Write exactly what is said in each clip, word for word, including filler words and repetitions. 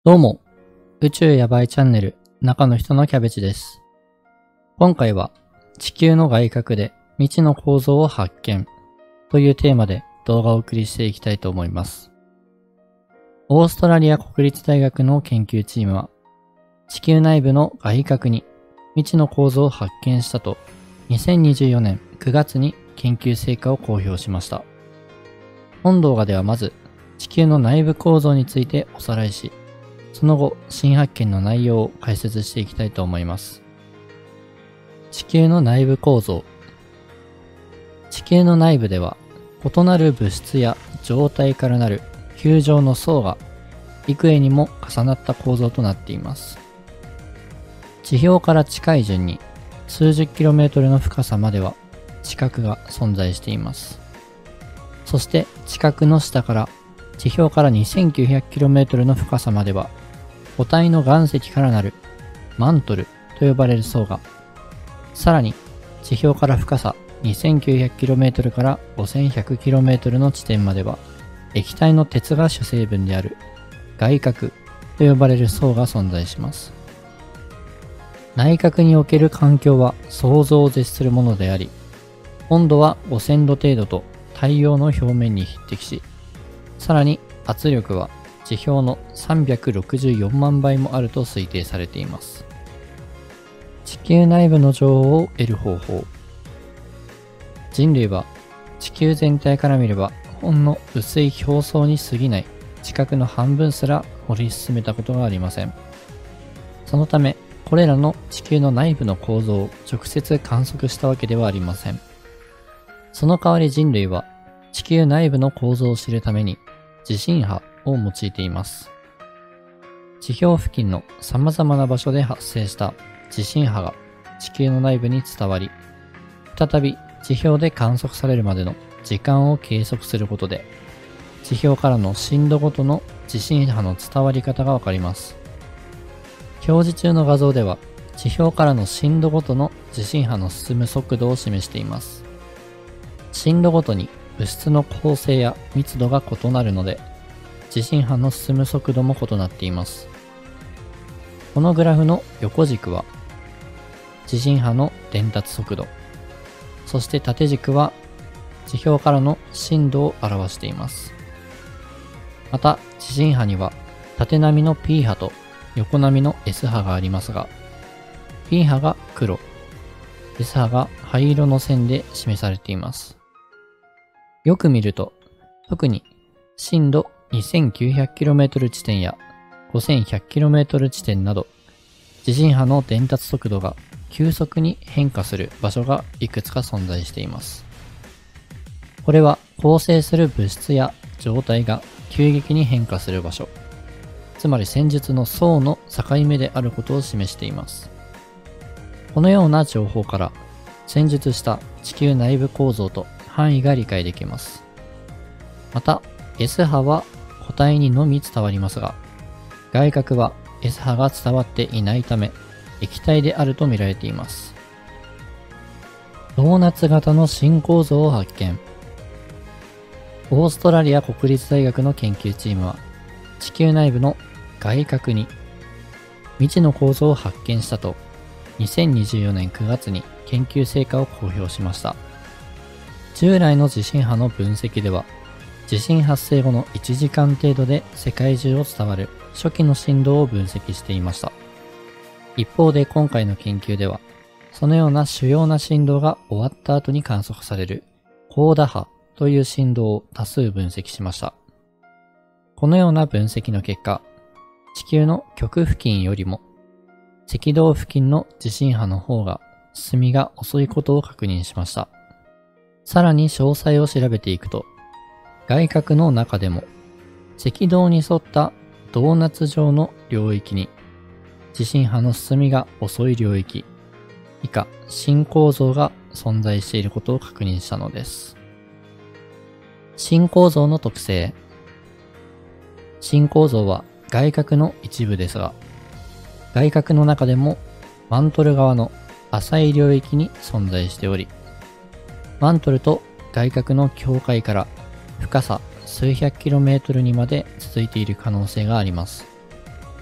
どうも、宇宙やばいチャンネル中の人のキャベツです。今回は地球の外角で未知の構造を発見というテーマで動画をお送りしていきたいと思います。オーストラリア国立大学の研究チームは地球内部の外角に未知の構造を発見したとにせんにじゅうよねんくがつに研究成果を公表しました。本動画ではまず地球の内部構造についておさらいし、その後、新発見の内容を解説していきたいと思います。地球の内部構造。地球の内部では、異なる物質や状態からなる球状の層が幾重にも重なった構造となっています。地表から近い順に数十キロメートルの深さまでは地殻が存在しています。そして地殻の下から地表から にせんきゅうひゃくキロメートル の深さまでは固体の岩石からなるマントルと呼ばれる層が、さらに地表から深さ にせんきゅうひゃくキロメートル から ごせんひゃくキロメートル の地点までは液体の鉄が主成分である外核と呼ばれる層が存在します。内核における環境は想像を絶するものであり、温度はごせんど程度と太陽の表面に匹敵し、さらに圧力は地表のさんびゃくろくじゅうよんまんばいもあると推定されています。地球内部の情報を得る方法。人類は地球全体から見ればほんの薄い表層に過ぎない地殻の半分すら掘り進めたことがありません。そのためこれらの地球の内部の構造を直接観測したわけではありません。その代わり人類は地球内部の構造を知るために地震波を用いています。地表付近の様々な場所で発生した地震波が地球の内部に伝わり、再び地表で観測されるまでの時間を計測することで、地表からの震度ごとの地震波の伝わり方がわかります。表示中の画像では、地表からの震度ごとの地震波の進む速度を示しています。震度ごとに物質の構成や密度が異なるので、地震波の進む速度も異なっています。このグラフの横軸は地震波の伝達速度、そして縦軸は地表からの震度を表しています。また地震波には縦波の P 波と横波の S 波がありますが、P 波が黒、S 波が灰色の線で示されています。よく見ると、特に震度 にせんきゅうひゃくキロメートル 地点や ごせんひゃくキロメートル 地点など、地震波の伝達速度が急速に変化する場所がいくつか存在しています。これは構成する物質や状態が急激に変化する場所、つまり戦術の層の境目であることを示しています。このような情報から戦術した地球内部構造と範囲が理解できます。また S 波は固体にのみ伝わりますが、外核は S 波が伝わっていないため液体であると見られています。ドーナツ型の新構造を発見。オーストラリア国立大学の研究チームは地球内部の外核に未知の構造を発見したとにせんにじゅうよねんくがつに研究成果を公表しました。従来の地震波の分析では、地震発生後のいちじかん程度で世界中を伝わる初期の振動を分析していました。一方で今回の研究では、そのような主要な振動が終わった後に観測される高打波という振動を多数分析しました。このような分析の結果、地球の極付近よりも赤道付近の地震波の方が進みが遅いことを確認しました。さらに詳細を調べていくと、外核の中でも赤道に沿ったドーナツ状の領域に地震波の進みが遅い領域、以下新構造が存在していることを確認したのです。新構造の特性。新構造は外核の一部ですが、外核の中でもマントル側の浅い領域に存在しており、マントルと外核の境界から深さ数百キロメートルにまで続いている可能性があります。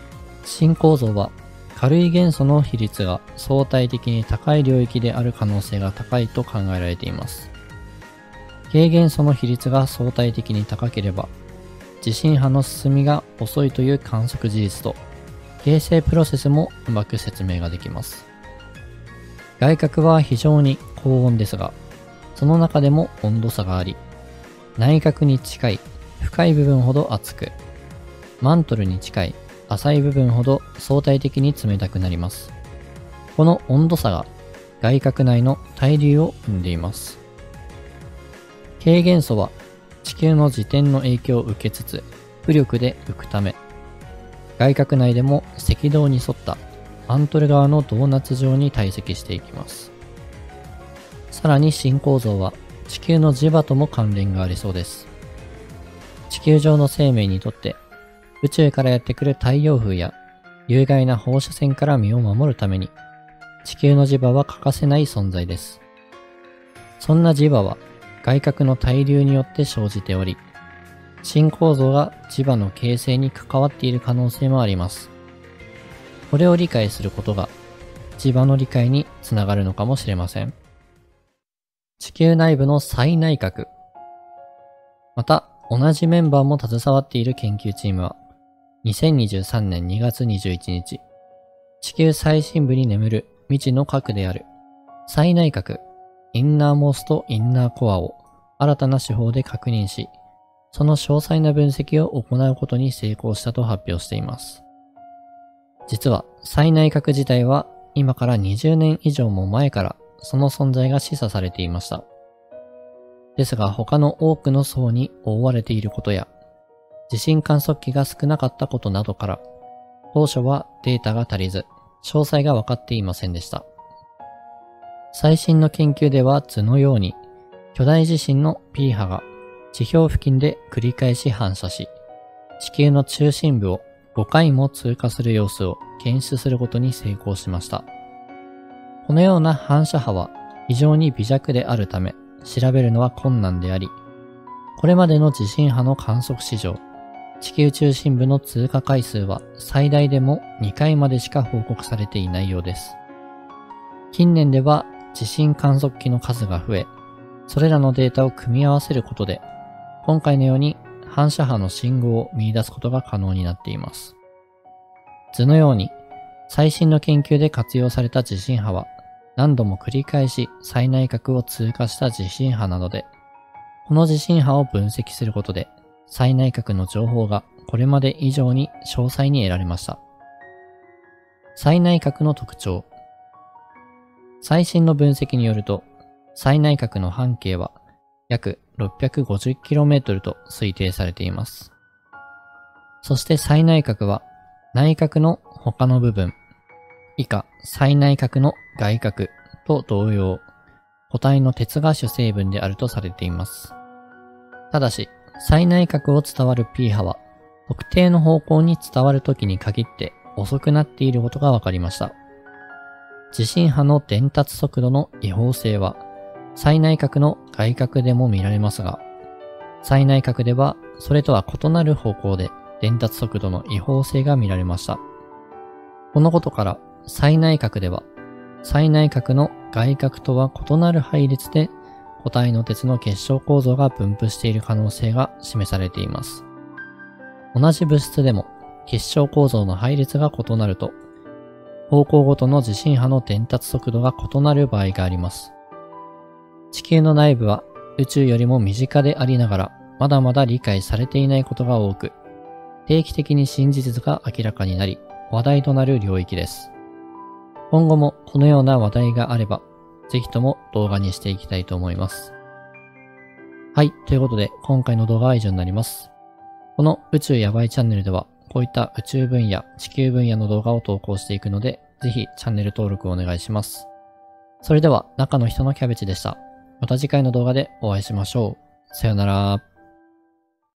新構造は軽い元素の比率が相対的に高い領域である可能性が高いと考えられています。軽元素の比率が相対的に高ければ、地震波の進みが遅いという観測事実と、形成プロセスもうまく説明ができます。外殻は非常に高温ですが、その中でも温度差があり、内核に近い深い部分ほど熱く、マントルに近い浅い部分ほど相対的に冷たくなります。この温度差が外核内の対流を生んでいます。軽元素は地球の自転の影響を受けつつ浮力で浮くため、外核内でも赤道に沿ったマントル側のドーナツ状に堆積していきます。さらに新構造は地球の磁場とも関連がありそうです。地球上の生命にとって宇宙からやってくる太陽風や有害な放射線から身を守るために地球の磁場は欠かせない存在です。そんな磁場は外核の対流によって生じており、新構造が磁場の形成に関わっている可能性もあります。これを理解することが磁場の理解につながるのかもしれません。地球内部の最内核。また、同じメンバーも携わっている研究チームは、にせんにじゅうさんねんにがつにじゅういちにち、地球最深部に眠る未知の核である最内核、インナーモーストインナーコアを新たな手法で確認し、その詳細な分析を行うことに成功したと発表しています。実は最内核自体は今からにじゅうねん以上も前からその存在が示唆されていました。ですが他の多くの層に覆われていることや、地震観測器が少なかったことなどから、当初はデータが足りず、詳細が分かっていませんでした。最新の研究では図のように、巨大地震の P 波が地表付近で繰り返し反射し、地球の中心部をごかいも通過する様子を検出することに成功しました。このような反射波は非常に微弱であるため、調べるのは困難であり、これまでの地震波の観測史上、地球中心部の通過回数は最大でもにかいまでしか報告されていないようです。近年では地震観測器の数が増え、それらのデータを組み合わせることで、今回のように反射波の信号を見出すことが可能になっています。図のように、最新の研究で活用された地震波は、何度も繰り返し最内核を通過した地震波なので、この地震波を分析することで、最内核の情報がこれまで以上に詳細に得られました。最内核の特徴。最新の分析によると、最内核の半径は約 ろっぴゃくごじゅっキロメートル と推定されています。そして最内核は内核の他の部分、以下最内核の外核と同様、固体の鉄が主成分であるとされています。ただし、最内核を伝わる P 波は特定の方向に伝わるときに限って遅くなっていることが分かりました。地震波の伝達速度の違法性は最内核の外核でも見られますが、最内核ではそれとは異なる方向で伝達速度の違法性が見られました。このことから最内核では最内核の外核とは異なる配列で固体の鉄の結晶構造が分布している可能性が示されています。同じ物質でも結晶構造の配列が異なると、方向ごとの地震波の伝達速度が異なる場合があります。地球の内部は宇宙よりも身近でありながら、まだまだ理解されていないことが多く、定期的に新事実が明らかになり、話題となる領域です。今後もこのような話題があれば、ぜひとも動画にしていきたいと思います。はい、ということで今回の動画は以上になります。この宇宙やばいチャンネルでは、こういった宇宙分野、地球分野の動画を投稿していくので、ぜひチャンネル登録をお願いします。それでは中の人のキャベツでした。また次回の動画でお会いしましょう。さよなら。